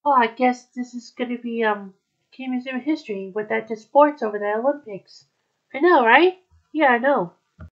Oh, I guess this is gonna be Key Museum of History with that just sports over the Olympics. I know, right? Yeah, I know.